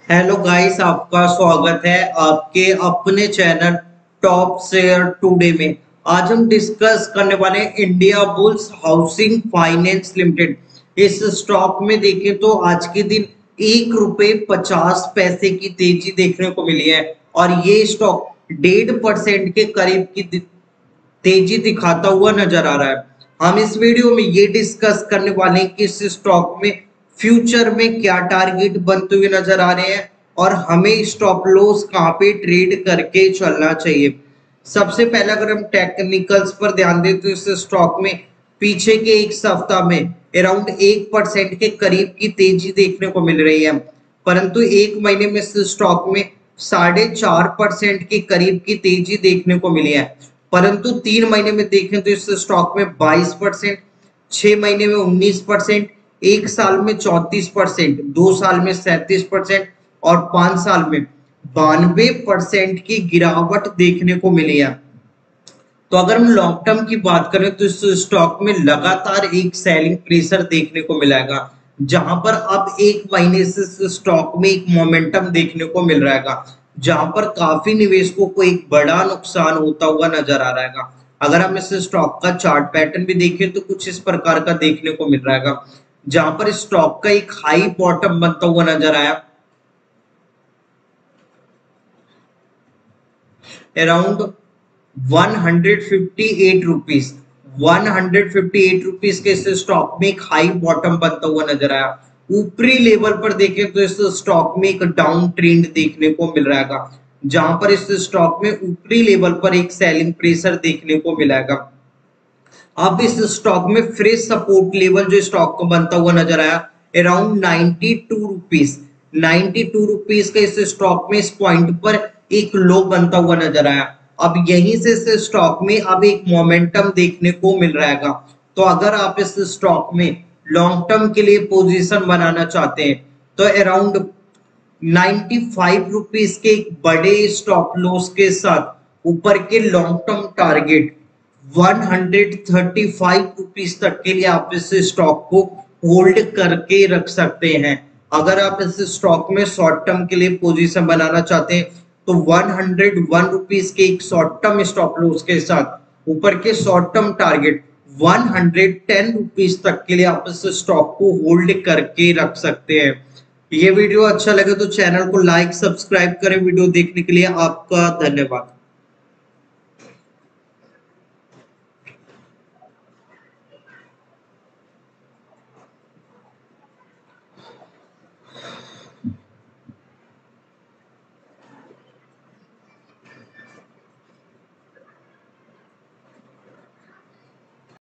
Hello guys, आपका स्वागत है आपके अपने चैनल टॉप शेयर टुडे में। आज हम डिस्कस करने वाले हैं Indiabulls housing finance limited. इस स्टॉक में देखें तो आज के दिन ₹1.50 की तेजी देखने को मिली है और ये स्टॉक 1.5% के करीब की तेजी दिखाता हुआ नजर आ रहा है। हम इस वीडियो में ये डिस्कस करने वाले हैं कि इस स्टॉक में फ्यूचर में क्या टारगेट बनते हुए नजर आ रहे हैं और हमें स्टॉप लॉस कहाँ पे ट्रेड करके चलना चाहिए। सबसे पहले अगर हम टेक्निकल्स पर ध्यान दें तो इस स्टॉक में पीछे के एक सप्ताह में अराउंड 1% के करीब की तेजी देखने को मिल रही है, परंतु एक महीने में इस स्टॉक में 4.5% के करीब की तेजी देखने को मिली है। परंतु 3 महीने में देखें तो इस स्टॉक में 22%, 6 महीने में 19%, एक साल में 34%, 2 साल में 37% और 5 साल में 92% की गिरावट देखने को मिली है। तो अगर हम लॉन्ग टर्म की बात करें तो इस स्टॉक में लगातार एक सेलिंग प्रेशर देखने को मिलेगा, जहां पर अब एक महीने से इस स्टॉक में एक मोमेंटम देखने को मिल रहा है, जहां पर काफी निवेशकों को एक बड़ा नुकसान होता हुआ नजर आ रहा है। अगर हम इस स्टॉक का चार्ट पैटर्न भी देखें तो कुछ इस प्रकार का देखने को मिल रहा है, जहां पर स्टॉक का एक हाई बॉटम बनता हुआ नजर आया अराउंड 158 रुपीज। 158 रुपीज के इस स्टॉक में एक हाई बॉटम बनता हुआ नजर आया। ऊपरी लेवल पर देखें तो इस स्टॉक में एक डाउन ट्रेंड देखने को मिल रहा है, जहां पर इस स्टॉक में ऊपरी लेवल पर एक सेलिंग प्रेशर देखने को मिलेगा। अब इस स्टॉक में फ्रेश सपोर्ट लेवल जो स्टॉक को बनता हुआ नजर आया अराउंड 92 रुपीज। 92 रुपीज का इस स्टॉक में इस पॉइंट पर एक लो बनता हुआ नजर आया। अब यहीं से इस स्टॉक में अब एक मोमेंटम देखने को मिल रहा है। तो अगर आप इस स्टॉक में लॉन्ग टर्म के लिए पोजीशन बनाना चाहते हैं तो अराउंड 95 रुपीज के एक बड़े स्टॉप लॉस के साथ ऊपर के लॉन्ग टर्म टारगेट 135 रुपीज तक के लिए आप इस स्टॉक को होल्ड करके रख सकते हैं। अगर आप इस स्टॉक में शॉर्ट टर्म के लिए पोजीशन बनाना चाहते हैं तो 101 रुपीज के एक शॉर्ट टर्म स्टॉप लॉस के साथ ऊपर के शॉर्ट टर्म टारगेट 110 रुपीज तक के लिए आप इस स्टॉक को होल्ड करके रख सकते हैं। ये वीडियो अच्छा लगे तो चैनल को लाइक सब्सक्राइब करें। वीडियो देखने के लिए आपका धन्यवाद।